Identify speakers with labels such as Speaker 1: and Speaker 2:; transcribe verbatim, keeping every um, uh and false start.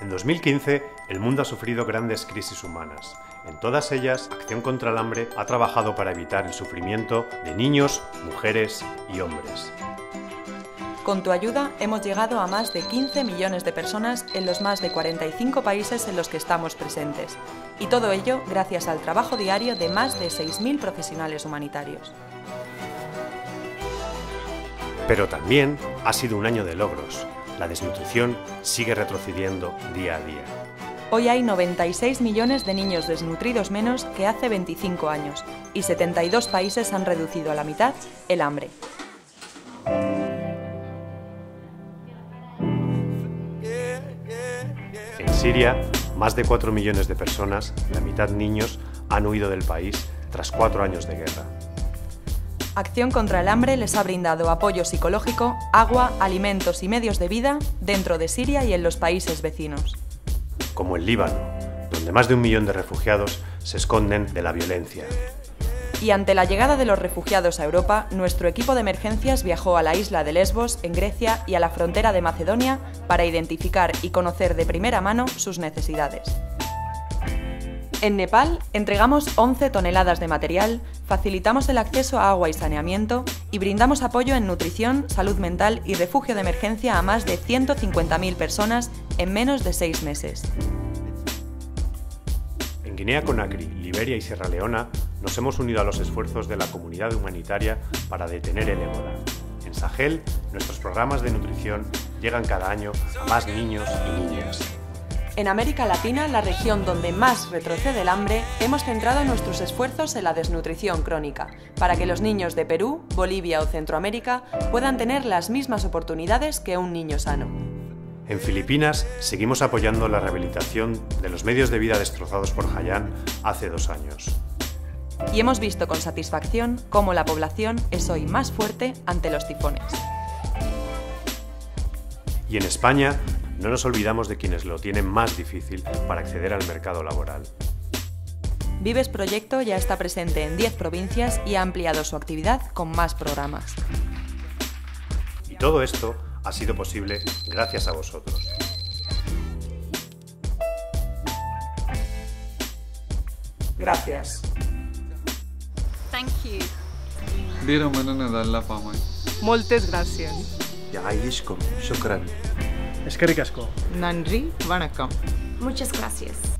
Speaker 1: En dos mil quince, el mundo ha sufrido grandes crisis humanas. En todas ellas, Acción contra el Hambre ha trabajado para evitar el sufrimiento de niños, mujeres y hombres.
Speaker 2: Con tu ayuda hemos llegado a más de quince millones de personas en los más de cuarenta y cinco países en los que estamos presentes. Y todo ello gracias al trabajo diario de más de seis mil profesionales humanitarios.
Speaker 1: Pero también ha sido un año de logros. La desnutrición sigue retrocediendo día a día.
Speaker 2: Hoy hay noventa y seis millones de niños desnutridos menos que hace veinticinco años y setenta y dos países han reducido a la mitad el hambre.
Speaker 1: En Siria, más de cuatro millones de personas, la mitad niños, han huido del país tras cuatro años de guerra.
Speaker 2: Acción contra el Hambre les ha brindado apoyo psicológico, agua, alimentos y medios de vida dentro de Siria y en los países vecinos.
Speaker 1: Como el Líbano, donde más de un millón de refugiados se esconden de la violencia.
Speaker 2: Y ante la llegada de los refugiados a Europa, nuestro equipo de emergencias viajó a la isla de Lesbos, en Grecia, y a la frontera de Macedonia para identificar y conocer de primera mano sus necesidades. En Nepal entregamos once toneladas de material, facilitamos el acceso a agua y saneamiento y brindamos apoyo en nutrición, salud mental y refugio de emergencia a más de ciento cincuenta mil personas en menos de seis meses.
Speaker 1: En Guinea-Conakry, Liberia y Sierra Leona nos hemos unido a los esfuerzos de la comunidad humanitaria para detener el ébola. En Sahel, nuestros programas de nutrición llegan cada año a más niños y niñas.
Speaker 2: En América Latina, la región donde más retrocede el hambre, hemos centrado nuestros esfuerzos en la desnutrición crónica, para que los niños de Perú, Bolivia o Centroamérica puedan tener las mismas oportunidades que un niño sano.
Speaker 1: En Filipinas, seguimos apoyando la rehabilitación de los medios de vida destrozados por Haiyan hace dos años.
Speaker 2: Y hemos visto con satisfacción cómo la población es hoy más fuerte ante los tifones.
Speaker 1: Y en España, no nos olvidamos de quienes lo tienen más difícil para acceder al mercado laboral.
Speaker 2: Vives Proyecto ya está presente en diez provincias y ha ampliado su actividad con más programas.
Speaker 1: Y todo esto ha sido posible gracias a vosotros. Gracias.
Speaker 3: Thank you.
Speaker 4: Moltes gràcies.
Speaker 5: يعيشكم. شكرا.
Speaker 4: Eskerrik asko.
Speaker 6: Nandri, vanakkam.
Speaker 7: Muchas gracias.